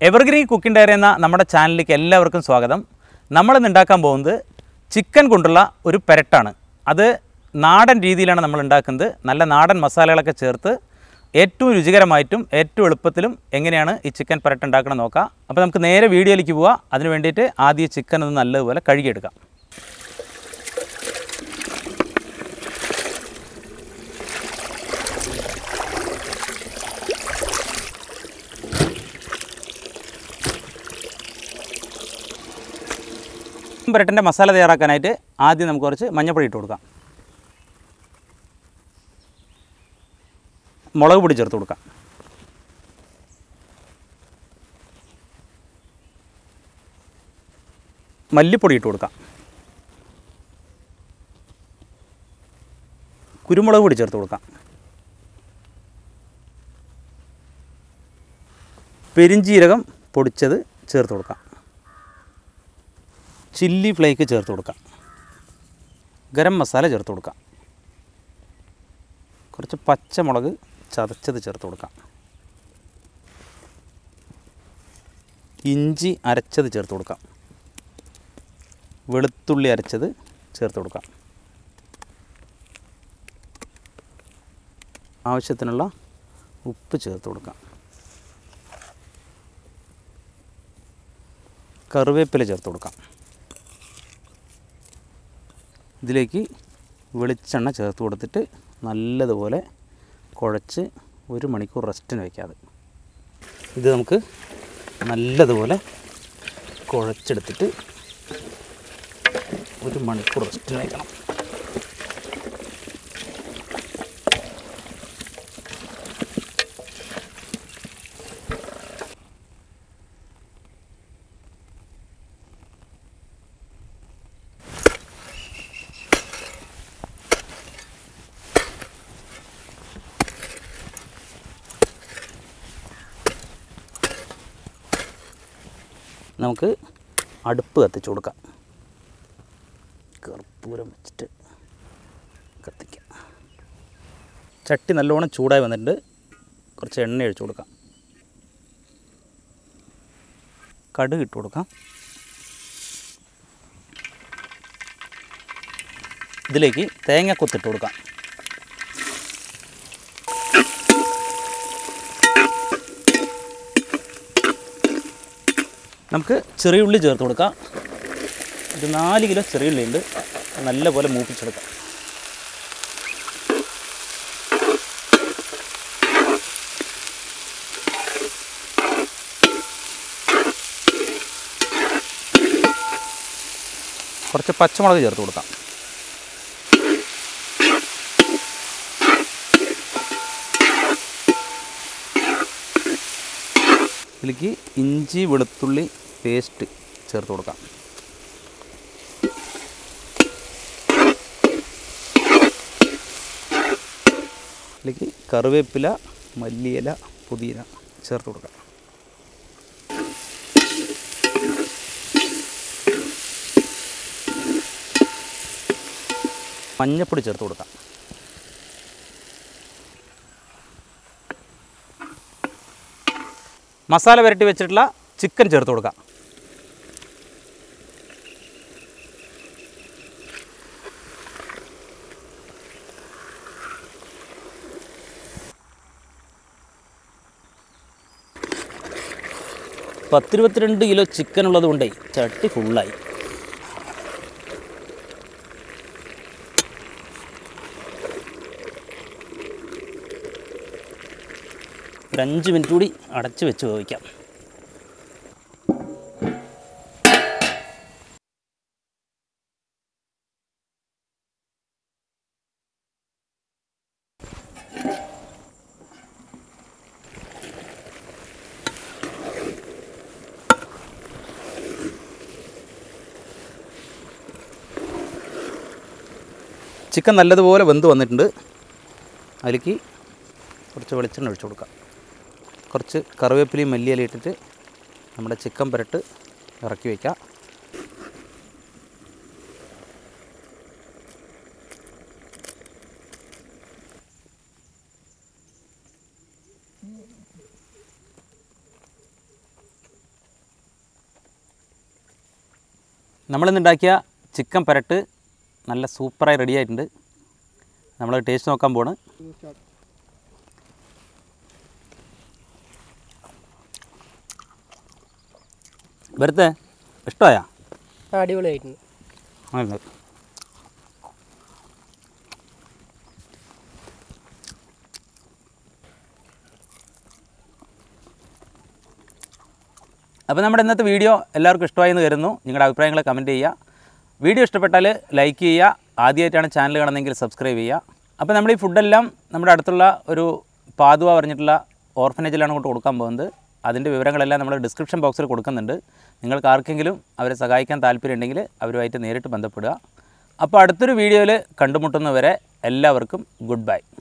Evergreen cooking diary എന്ന നമ്മുടെ ചാനലിലേക്ക് എല്ലാവർക്കും സ്വാഗതം. നമ്മളിന്ന് ഉണ്ടാക്കാൻ പോകുന്നത് ചിക്കൻ കൊണ്ടുള്ള ഒരു പെരട്ടാണ്. അത് നാടൻ രീതിയിലാണ് നമ്മൾ ഉണ്ടാക്കുന്നത്. നല്ല നാടൻ മസാലകളൊക്കെ ചേർത്ത് ഏറ്റവും രുചികരമായിട്ടും ഏറ്റവും എളുപ്പത്തിലും എങ്ങനെയാണ് ഈ ചിക്കൻ പെരട്ട് ഉണ്ടാക്കണം നോക്കാം. അപ്പോൾ നമുക്ക് നേരെ വീഡിയോയിലേക്ക് പോവാം. അതിന് വേണ്ടിയിട്ട് ആദ്യം ചിക്കൻ ഒന്ന് നല്ലതുപോലെ കഴുകിയെടുക്കാം. പെരട്ടിൻ്റെ മസാല തയ്യാറാക്കാനായിട്ട് ആദ്യം നമുക്ക് കുറച്ച് മഞ്ഞൾപ്പൊടി ഇട്ട് കൊടുക്കാം. മുളക് പൊടി ചേർത്ത് കൊടുക്കാം. മല്ലിപ്പൊടി ഇട്ട് കൊടുക്കാം. കുരുമുളക് പൊടി ചേർത്ത് കൊടുക്കാം. പെരിഞ്ജീരകം പൊടിച്ചത് ചേർത്ത് കൊടുക്കാം. ചില്ലി ഫ്ലേക്ക് ചേർത്ത് കൊടുക്കാം. ഗരം മസാല ചേർത്ത് കൊടുക്കാം. കുറച്ച് പച്ചമുളക് ചതച്ചത് ചേർത്ത് കൊടുക്കാം. ഇഞ്ചി അരച്ചത് ചേർത്ത് കൊടുക്കാം. വെളുത്തുള്ളി അരച്ചത് ചേർത്ത് കൊടുക്കാം. ആവശ്യത്തിനുള്ള ഉപ്പ് ചേർത്ത് കൊടുക്കാം. കറിവേപ്പില ചേർത്ത് കൊടുക്കാം. ഇതിലേക്ക് വെളിച്ചെണ്ണ ചേർത്ത് കൊടുത്തിട്ട് നല്ലതുപോലെ കുഴച്ച് 1 മണിക്കൂർ റെസ്റ്റിന് വയ്ക്കാതെ ഇത് നമുക്ക് നല്ലതുപോലെ കുഴച്ചെടുത്തിട്ട് 1 മണിക്കൂർ റെസ്റ്റിന് വയ്ക്കണം. നമുക്ക് അടുപ്പ് കത്തിച്ച് കൊടുക്കാം. കർപ്പൂരം വെച്ചിട്ട് കത്തിക്കാം. ചട്ടി നല്ലോണം ചൂടായി വന്നിട്ടുണ്ട്. കുറച്ച് എണ്ണ ഒഴിച്ച് കൊടുക്കാം. കടുക് ഇട്ട് കൊടുക്കാം. ഇതിലേക്ക് തേങ്ങക്കൊത്തിട്ട് കൊടുക്കാം. നമുക്ക് ചെറിയ ഉള്ളി ചേർത്ത് കൊടുക്കാം. ഇത് 4 കിലോ ചെറിയ ഉള്ളി ഉണ്ട്. നല്ലപോലെ മൂപ്പിച്ചെടുക്കാം. കുറച്ച് പച്ചമുളക് ചേർത്ത് കൊടുക്കാം. ഇതിലേക്ക് ഇഞ്ചി വെളുത്തുള്ളി പേസ്റ്റ് ചേർത്ത് കൊടുക്കാം. ഇതിലേക്ക് കറിവേപ്പില, മല്ലിയില, പുതിന ചേർത്ത് കൊടുക്കാം. മഞ്ഞൾപ്പൊടി ചേർത്ത് കൊടുക്കാം. മസാല പുരട്ടി വെച്ചിട്ടുള്ള ചിക്കൻ ചേർത്ത് കൊടുക്കാം. പത്ത് 22 കിലോ ചിക്കൻ ഉള്ളത് കൊണ്ടേ ചട്ടി ഫുള്ളായി. ഒരു 5 മിനിറ്റ് കൂടി അടച്ച് വെച്ച് വേവിക്കാം. ചിക്കൻ നല്ലതുപോലെ വെന്ത് വന്നിട്ടുണ്ട്. അതിലേക്ക് കുറച്ച് വെളിച്ചെണ്ണ ഒഴിച്ച് കൊടുക്കാം. കുറച്ച് കറിവേപ്പിലയും മല്ലിയില ഇട്ടിട്ട് നമ്മുടെ ചിക്കൻ പെരട്ട് ഇറക്കി വയ്ക്കാം. നമ്മളിന്നുണ്ടാക്കിയ ചിക്കൻ പെരട്ട് നല്ല സൂപ്പറായി റെഡി ആയിട്ടുണ്ട്. നമ്മൾ ടേസ്റ്റ് നോക്കാൻ പോണ്. വെറുതെ ഇഷ്ടമായാ? അടിപൊളിയായിട്ടുണ്ട്. അപ്പോൾ നമ്മുടെ ഇന്നത്തെ വീഡിയോ എല്ലാവർക്കും ഇഷ്ടമായി എന്ന് കരുതുന്നു. നിങ്ങളുടെ അഭിപ്രായങ്ങൾ കമൻറ്റ് ചെയ്യുക. വീഡിയോ ഇഷ്ടപ്പെട്ടാൽ ലൈക്ക് ചെയ്യുക. ആദ്യമായിട്ടാണ് ചാനൽ കാണുന്നതെങ്കിൽ സബ്സ്ക്രൈബ് ചെയ്യുക. അപ്പോൾ നമ്മൾ ഈ ഫുഡെല്ലാം നമ്മുടെ അടുത്തുള്ള ഒരു പാതുവ പറഞ്ഞിട്ടുള്ള ഓർഫനേജിലാണ് കൊണ്ട് കൊടുക്കാൻ പോകുന്നത്. അതിൻ്റെ വിവരങ്ങളെല്ലാം നമ്മൾ ഡിസ്ക്രിപ്ഷൻ ബോക്സിൽ കൊടുക്കുന്നുണ്ട്. നിങ്ങൾക്ക് ആർക്കെങ്കിലും അവരെ സഹായിക്കാൻ താല്പര്യമുണ്ടെങ്കിൽ അവരുമായിട്ട് നേരിട്ട് ബന്ധപ്പെടുക. അപ്പോൾ അടുത്തൊരു വീഡിയോയിൽ കണ്ടുമുട്ടുന്നവരെ എല്ലാവർക്കും ഗുഡ് ബൈ.